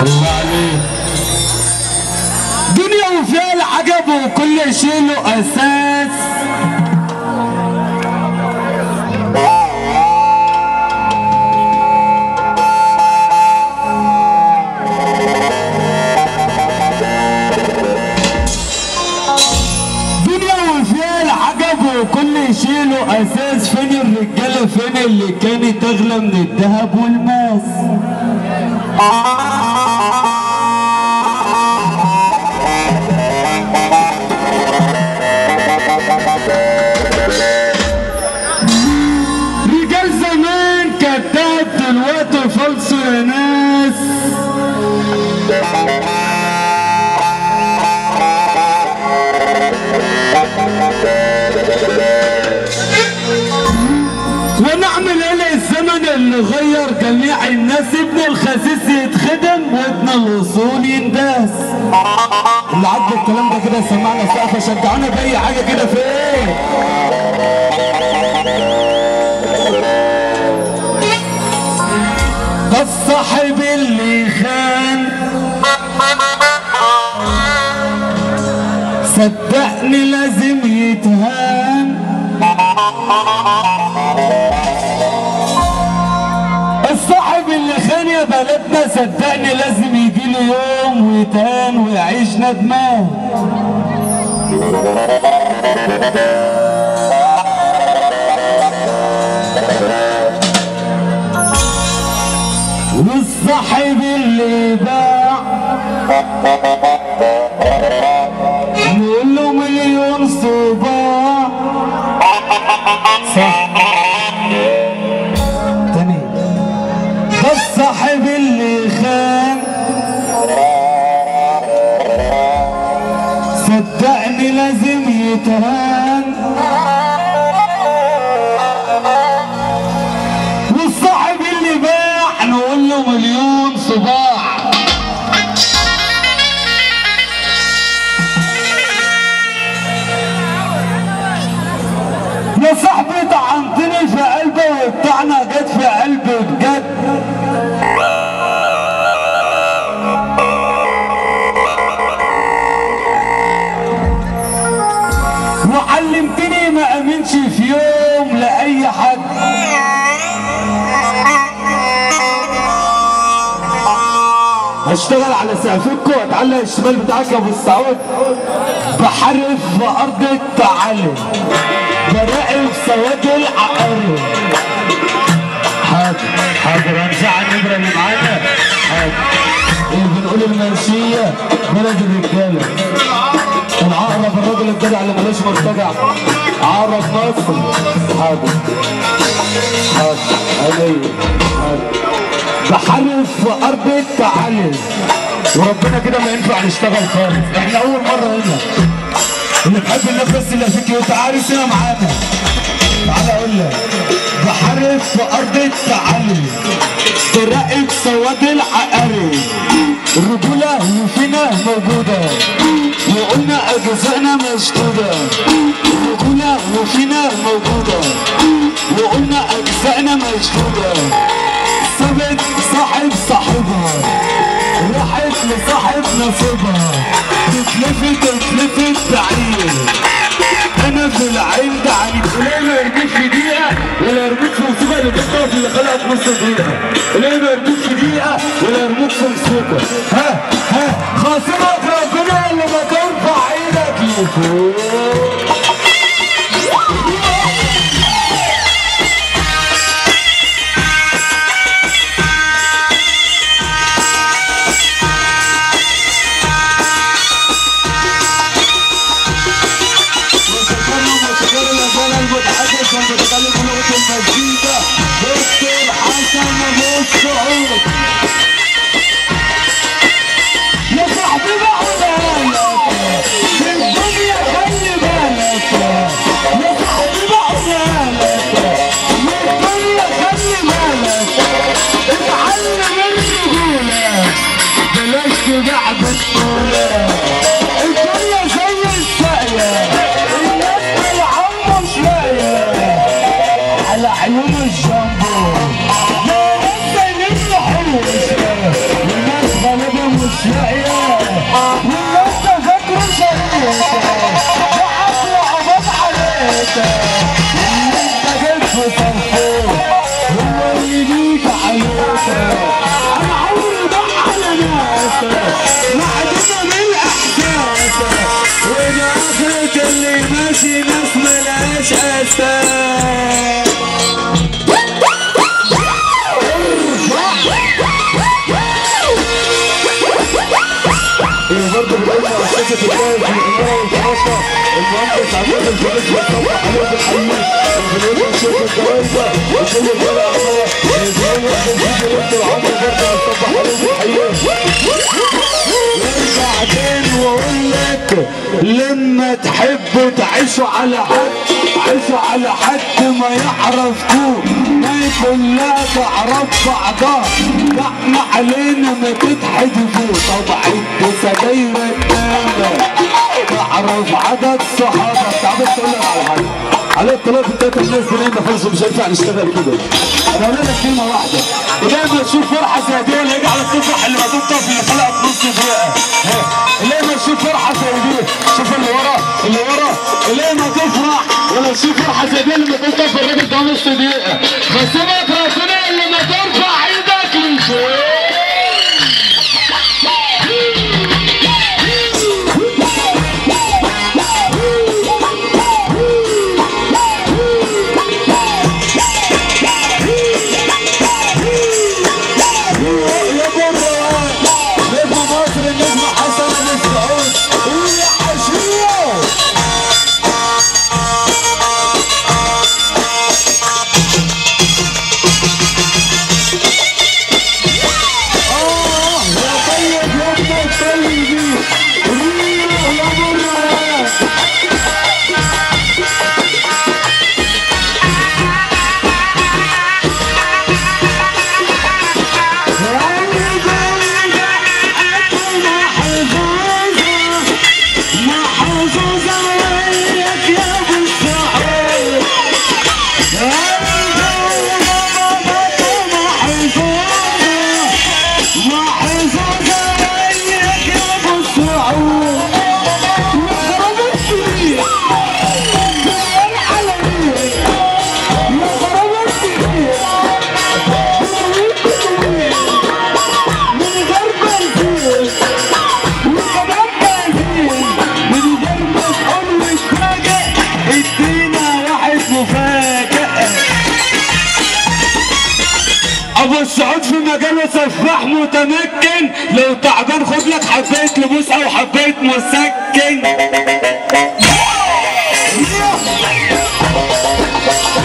الله عليك. دنيا وفيها العجب وكل شيء له اساس. وكل شيء له اساس. فين الرجاله فين اللي كانت اغلى من الذهب والماس؟ رجال زمان كذاب دلوقتي فالصو يا ناس. ونعمل ايه الزمن اللي غير جميع الناس؟ ابن الخسيس يتخدم وابن الاصول ينداس. اللي عاجبه الكلام ده كده سمعنا سقفه شجعونا باي حاجه كده. في ايه؟ ده الصاحب اللي خان صدقني لازم يتهان. الصاحب اللي خان يا بلدنا صدقني لازم يجيله يوم ويتهان ويعيش ندمان. والصاحب اللي باع نقول له مليون صباع. صح تاني. ده الصاحب اللي خان صدقني لازم يتهان. والصاحب اللي باع نقول له مليون صباع. يا صاحبي طعنتني في قلبي والطعنه جت في قلبي بجد. وعلمتني ما امنش في يوم لاي حد. هشتغل على سقفكم واتعلق الشمال بتاعك يا ابو السعود. بحرف في ارض التعلم براقب سواد العقارب. حاضر حاضر هنزع النمره اللي معانا. حاضر. اللي بنقول المنشيه بلد الرجاله. العقرب الراجل الجدع اللي مالوش مرتجع. عقرب مصر. حاضر حاضر عليا. حاضر. بحرف في ارض التعلم وربنا كده ما ينفع نشتغل خالص. احنا اول مره هنا. اللي بحب الناس بس اللي فيك وتعالي هنا معانا. تعالى اقول لك. بحرف في ارض التعلم تراقب سواد العقارب. الرجوله وفينا موجوده وقلنا اجزائنا مشدوده. الرجوله وفينا موجوده وقلنا اجزائنا مشدوده. سابت صاحب صاحبها راحت لصاحب نصيبها. تتلفت بعيد. انا في العين ده عنيد. ليه ما يرميش في دقيقه ولا يرميك في مصيبه اللي بتقف اللي خلقها في نص دقيقه. ليه ما يرميك في دقيقه ولا يرميك في مصيبه. ها خاصمك ربنا اللي ما ترفع ايدك لفوق. يا صاحبي بقى الدنيا خلي بالك. برضه بنقول مؤسسة الدائم في الإمارة والفراشة المهندس عبد الفارس بيصبح عليه بالحقيقة وبنقول له شوف الجوايزة وكل الفرق عمالة بنقول له في بنت العمر برضه بيصبح عليه بالحقيقة. وارجع تاني واقول لك لما تحبوا تعيشوا على حد عيشوا على حد ما يعرفكوا ما كلها تعرف بعضها ده احنا علينا ما تتحدفوا طبعا انتوا سجاير قدامك تعرف عدد صحابك. تعبت تقول لك على حاجه على الطلاق التلاته الناس دي ما خلصوا مش هينفع نشتغل كده. انا هقول لك كلمه واحده لما تشوف فرحه زي دي اللي يجي على التفاح اللي مدوب طفل اللي خلقها في نص دقيقه لما تشوف فرحه زي دي شوف اللي ورا لما تفرح ولا تشوف فرحه زي دي اللي مدوب طفل الراجل ده نص دقيقه بس ربنا اللي ما ترفع ايدك من فوق. ابو السعود في مجاله سفاح متمكن لو تعبان خد لك حبايه لبوس او حبايه مسكن.